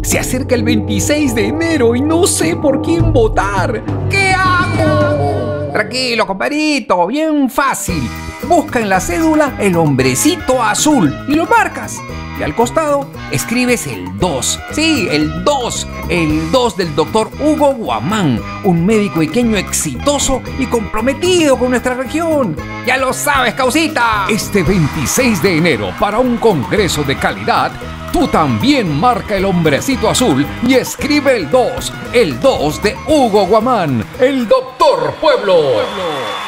Se acerca el 26 de enero y no sé por quién votar. ¿Qué hago? Tranquilo, compadrito, bien fácil. Busca en la cédula el hombrecito azul y lo marcas. Y al costado escribes el 2. Sí, el 2. El 2 del doctor Hugo Guamán, un médico iqueño exitoso y comprometido con nuestra región. Ya lo sabes, causita. Este 26 de enero, para un congreso de calidad, tú también marca el hombrecito azul y escribe el 2. El 2 de Hugo Guamán, el doctor Pueblo.